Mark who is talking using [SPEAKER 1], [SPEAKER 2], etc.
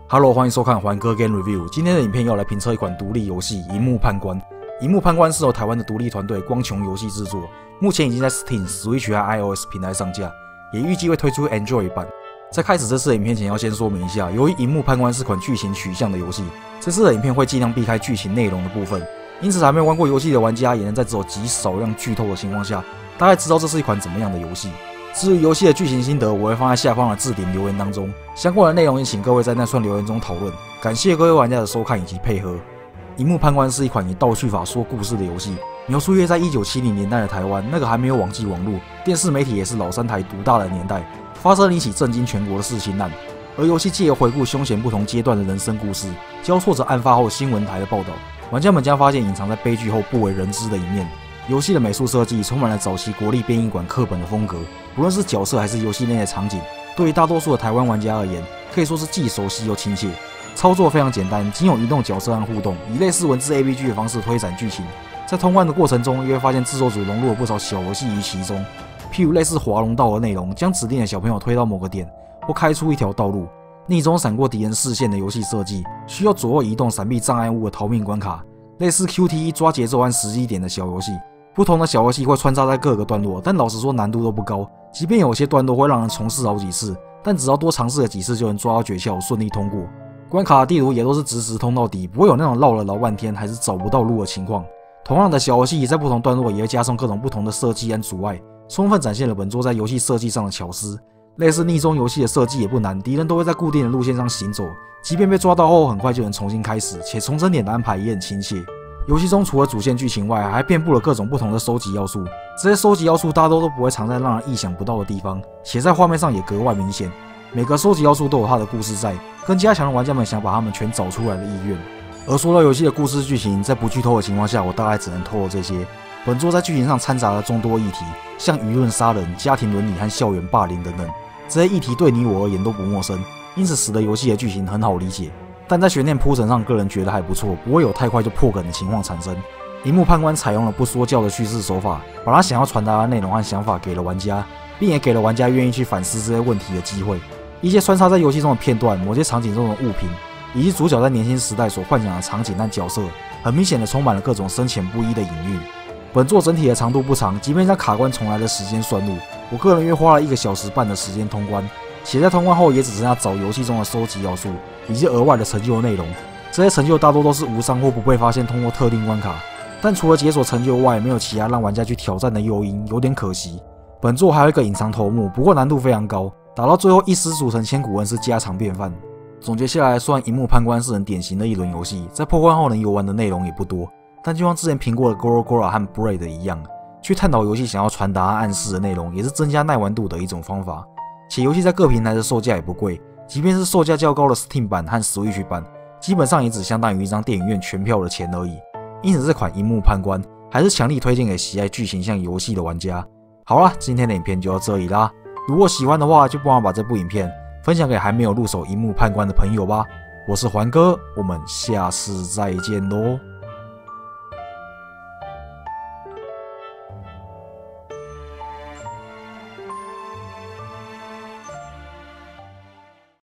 [SPEAKER 1] Hello， 欢迎收看环哥 Game Review。今天的影片要来评测一款独立游戏《萤幕判官》。《萤幕判官》是由台湾的独立团队光穹游戏制作，目前已经在 Steam、Switch 和 iOS 平台上架，也预计会推出 Android 版。在开始这次的影片前，要先说明一下，由于《萤幕判官》是款剧情取向的游戏，这次的影片会尽量避开剧情内容的部分，因此还没有玩过游戏的玩家也能在只有极少量剧透的情况下，大概知道这是一款怎么样的游戏。至于游戏的剧情心得，我会放在下方的置顶留言当中，相关的内容也请各位在那串留言中讨论。感谢各位玩家的收看以及配合。《萤幕判官》是一款以倒叙法说故事的游戏，描述约在1970年代的台湾，那个还没有网际网络，电视媒体也是老三台独大的年代，发生了一起震惊全国的事情案。而游戏借由回顾凶险不同阶段的人生故事，交错着案发后新闻台的报道，玩家们将发现隐藏在悲剧后不为人知的一面。游戏的美术设计充满了早期国立编译馆课本的风格，不论是角色还是游戏内的场景，对于大多数的台湾玩家而言，可以说是既熟悉又亲切。操作非常简单，仅有移动角色和互动，以类似文字 ABG 的方式推展剧情。在通关的过程中，也会发现制作组融入了不少小游戏于其中，譬如类似滑龙道的内容，将指定的小朋友推到某个点，或开出一条道路；逆中闪过敌人视线的游戏设计，需要左右移动闪避障碍物的逃命关卡，类似 QTE 抓节奏和时机点的小游戏。不同的小游戏会穿插在各个段落，但老实说难度都不高，即便有些段落会让人重试好几次，但只要多尝试了几次就能抓到诀窍，顺利通过。关卡的地图也都是直直通到底，不会有那种绕了老半天还是找不到路的情况。同样的小游戏在不同段落也会加上各种不同的设计和阻碍，充分展现了本作在游戏设计上的巧思。类似逆中游戏的设计也不难，敌人都会在固定的路线上行走，即便被抓到后很快就能重新开始，且重整点的安排也很亲切。游戏中除了主线剧情外，还遍布了各种不同的收集要素，这些收集要素大多都不会藏在让人意想不到的地方，且在画面上也格外明显。每个收集要素都有它的故事在，更加强了玩家们想把它们全找出来的意愿。而说到游戏的故事剧情，在不剧透的情况下，我大概只能透露这些。本作在剧情上掺杂了众多议题，像舆论杀人、家庭伦理和校园霸凌等等，这些议题对你我而言都不陌生，因此使得游戏的剧情很好理解。但在悬念铺陈上，个人觉得还不错，不会有太快就破梗的情况产生。萤幕判官采用了不说教的叙事手法，把他想要传达的内容和想法给了玩家，并也给了玩家愿意去反思这些问题的机会。一些穿插在游戏中的片段、某些场景中的物品，以及主角在年轻时代所幻想的场景和角色，很明显的充满了各种深浅不一的隐喻。本作整体的长度不长，即便将卡关重来的时间算入，我个人约花了1个小时半的时间通关。且在通关后也只剩下找游戏中的收集要素以及额外的成就内容，这些成就大多都是无伤或不被发现通过特定关卡，但除了解锁成就外，没有其他让玩家去挑战的诱因，有点可惜。本作还有一个隐藏头目，不过难度非常高，打到最后一师组成千古恩是家常便饭。总结下来，虽然萤幕判官是很典型的一轮游戏，在破关后能游玩的内容也不多，但就像之前评过的 Goro 和 Braid 一样，去探讨游戏想要传达和暗示的内容，也是增加耐玩度的一种方法。且游戏在各平台的售价也不贵，即便是售价较高的 Steam 版和 Switch 版，基本上也只相当于一张电影院全票的钱而已。因此这款萤幕判官还是强力推荐给喜爱剧情向游戏的玩家。好啦，今天的影片就到这里啦，如果喜欢的话就帮我把这部影片分享给还没有入手萤幕判官的朋友吧。我是环哥，我们下次再见咯。